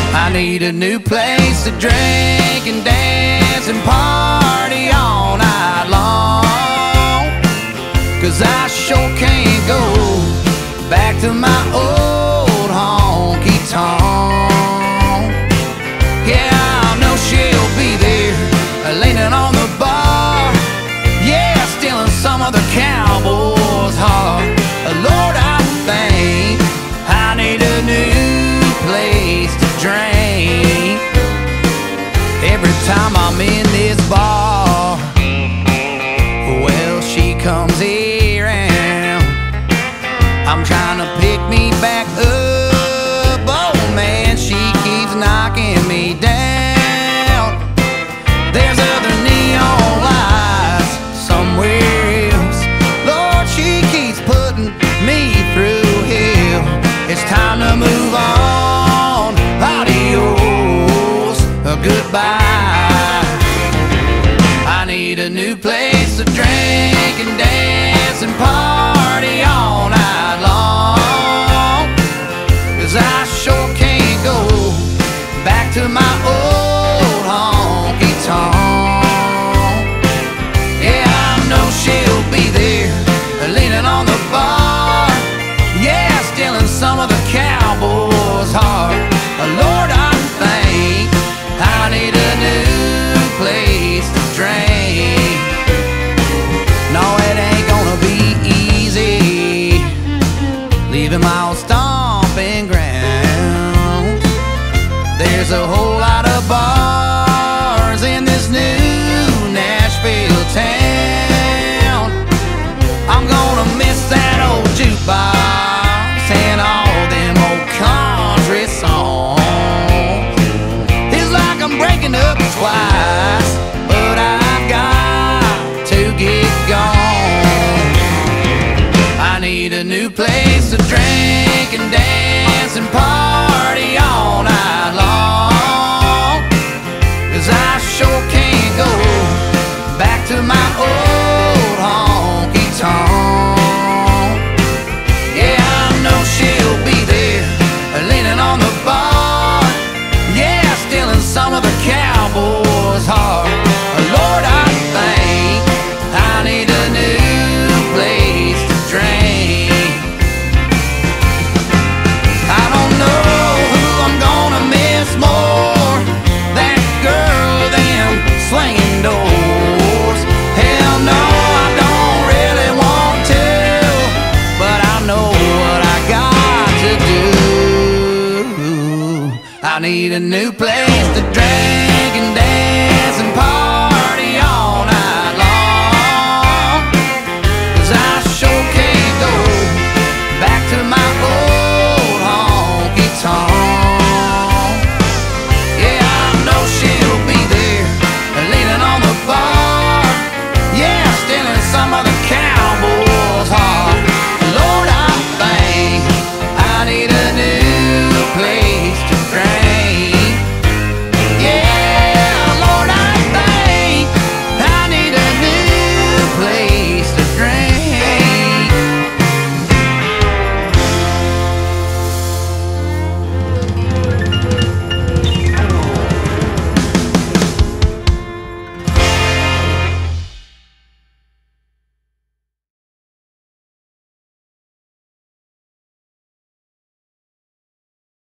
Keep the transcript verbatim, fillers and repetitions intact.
I need a new place to drink and dance and party all night long, 'cause I sure can't go back to my old honky-tonk. Yeah, I know she'll be there, leaning on the bar, yeah, stealing some of the cowboy's heart. Lord, I think I need a new place to drink. Every time I'm in this bar, well, she comes around. I'm trying to pick me back up, oh man, she keeps knocking me down. There's other neon lights somewhere else, Lord, she keeps putting me through hell. It's time to move on, adios, goodbye. I need a new place to drink and dance and party all night long, 'cause I sure can't go back to my old honky-tonk. Yeah, I know she'll be there, leaning on the bar, yeah, stealing some of the cowboy's heart. Lord, I think I need a new place to drink. No, it ain't gonna be easy leaving my old stomping grounds. There's a whole lot of bars in this new Nashville town. I'm gonna miss that old jukebox and all them old country songs. It's like I'm breaking up twice, but I've got to get gone. I need a new place to drink and dance and party all night long, 'cause I sure can't go back to my old honky-tonk. Yeah, I know she'll be there, leaning on the bar, yeah, stealing some of the cowboy's heart. Lord, I think I need a new place to drink. I don't know who I'm gonna miss more, that girl or them swinging doors. Hell no, I don't really want to, but I know what I got to do. I need a new place to drink